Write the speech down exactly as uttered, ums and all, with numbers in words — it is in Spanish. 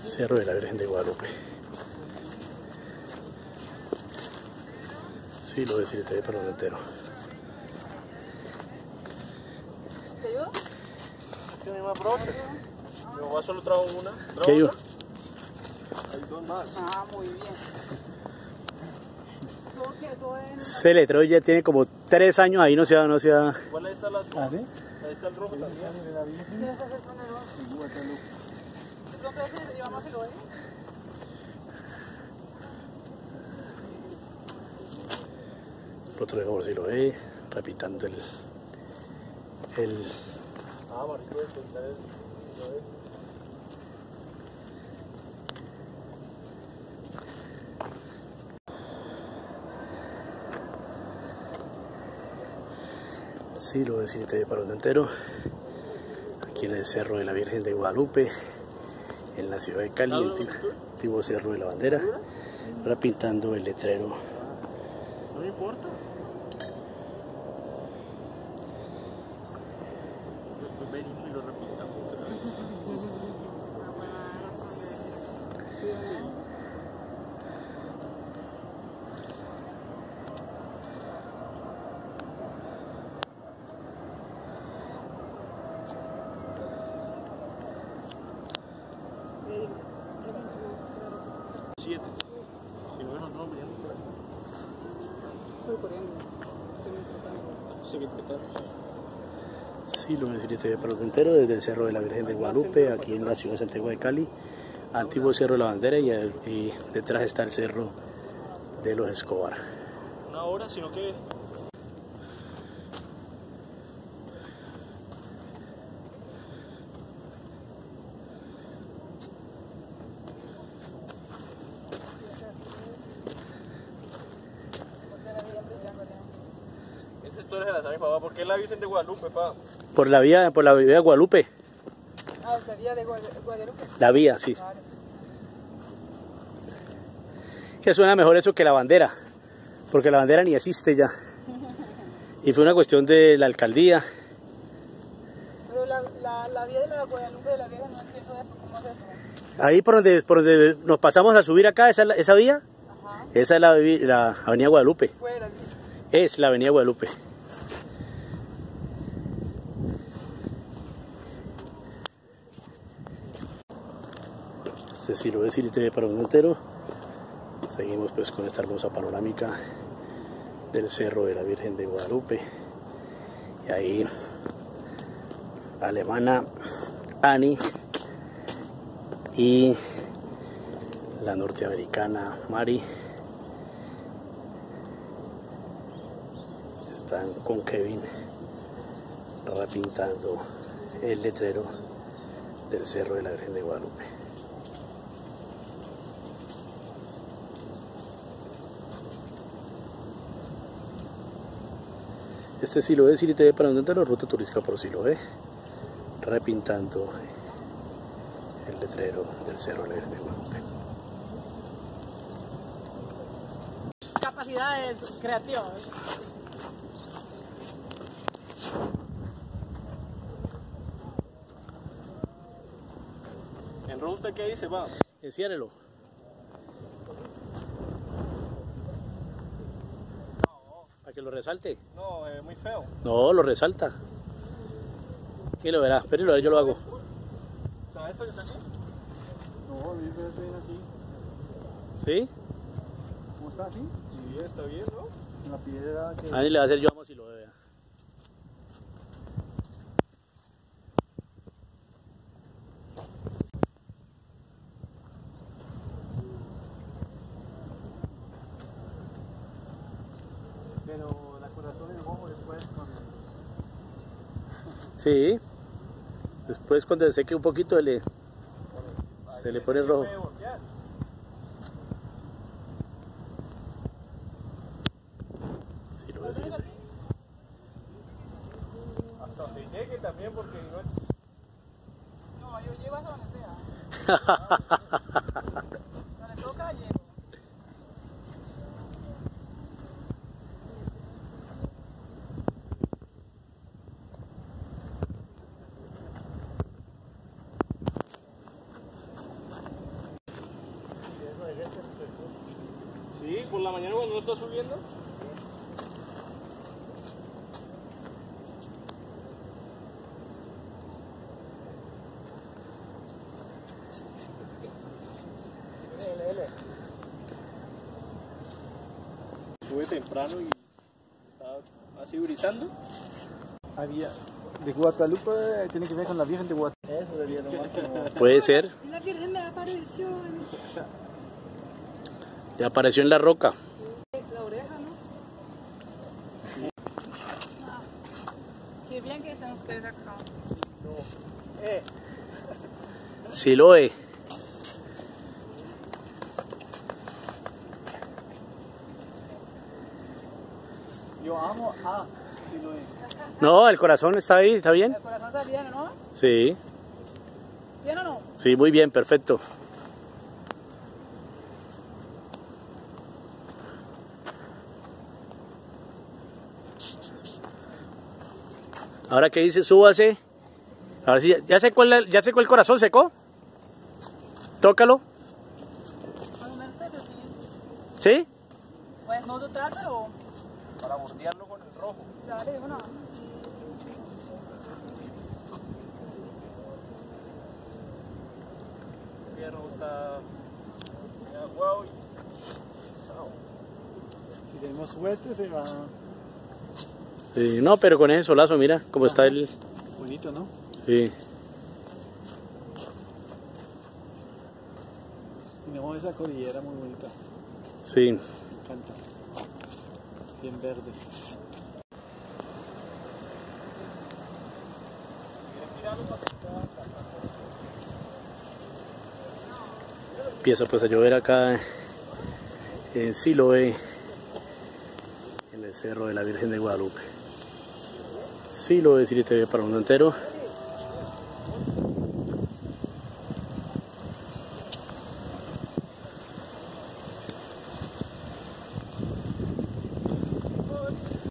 Cerro de la Virgen de Guadalupe. Sí, lo ves, te ve para un entero. ¿Te ayudo? Tiene más broches. Mi mamá solo trajo una. ¿Qué ayuda? Hay dos más. Ah, muy bien. Ese letrero ya tiene como tres años ahí, no se ha... No se ha... Igual ahí está la azul. ¿Ah, sí? Ahí está el rojo también. ¿Quieres hacer con el otro? ¿De pronto ese llevamos y lo ven? Otro de favor si lo ve, repitando el... el Ah, marico, esto está el... Sí, lo ves, te ve para un entero. Aquí en el Cerro de la Virgen de Guadalupe, en la ciudad de Cali, el antiguo Cerro de la Bandera. Ahora pintando el letrero. No me importa. Después venimos y lo repintamos otra vez. Siete. Si no ven los nombres, ya no por ahí. Estoy corriendo. Se me trata. Se me trataron. Sí, lo ves, te ve para un entero desde el Cerro de la Virgen de Guadalupe, aquí en la ciudad de Santiago de Cali. Antiguo Cerro de la Bandera y, el, y detrás está el Cerro de los Escobar. Una hora, sino que... Esa historia se la sabe mi papá. ¿Por qué la Virgen de Guadalupe, papá? Por la vía, por la vía de Guadalupe. Ah, la vía de Guadalupe. La vía, sí. Claro. Que suena mejor eso que la bandera, porque la bandera ni existe ya. Y fue una cuestión de la alcaldía. Pero la, la, la vía de la Guadalupe de la Vieja no entiendo eso. ¿Cómo es eso? Ahí por donde, por donde nos pasamos a subir acá, esa, esa vía, Ajá. esa es la, la avenida Guadalupe. Fuera. Es la avenida Guadalupe. Este sí lo ves, y te ve para un entero. Seguimos pues con esta hermosa panorámica del Cerro de la Virgen de Guadalupe. Y ahí la alemana Annie y la norteamericana Mari están con Kevin repintando el letrero del Cerro de la Virgen de Guadalupe. Este Siloé es Siloé para donde la ruta turística por Siloé, repintando el letrero del Cerro de la Virgen de Guadalupe. Capacidades creativas. ¿En usted qué dice, va? Enciérrelo. Para que lo resalte. No, es muy feo. No, lo resalta. Y lo verás, pero yo lo hago. ¿Sabes esto que está aquí? No, dice bien así. ¿Sí? ¿Cómo está así? Sí, está bien, ¿no? La piedra que... Ahí le va a hacer yo amo si lo vea. Pero la corazón en el ojo después cuando... Sí. Después cuando se seque un poquito le, se le pone rojo. Sí, lo ves. Hasta donde llegue también porque no... No, yo llego hasta donde sea. Donde toca, llego. la mañana cuando no está subiendo. L, L. Sube temprano y está así brisando. Había de Guadalupe, tiene que ver con la Virgen de Guadalupe. Eso sería lo máximo. Puede ser. Y la Virgen me apareció en Ya apareció en la roca. la oreja, ¿no? Ah, qué bien que están ustedes acá. Eh, Siloé. yo amo a Siloé. No, el corazón está ahí, ¿está bien? El corazón está bien, ¿no? Sí, ¿Bien o no? sí, muy bien, perfecto. Ahora que dice, súbase. A ver si ya, ya secó el, ya secó el corazón, ¿secó? Tócalo. Más o menos eso, sí. ¿Sí? Pues no te trata o... Para bordearlo con el rojo. Dale, una. El rojo está aguado y Si tenemos suerte se va Sí, no, pero con ese solazo, mira cómo está el... bonito, ¿no? Sí. Tenemos esa cordillera muy bonita. Sí. Me encanta. Bien verde. Empieza pues a llover acá en Siloé, en el Cerro de la Virgen de Guadalupe. Siloé, Ciri T V para el mundo entero.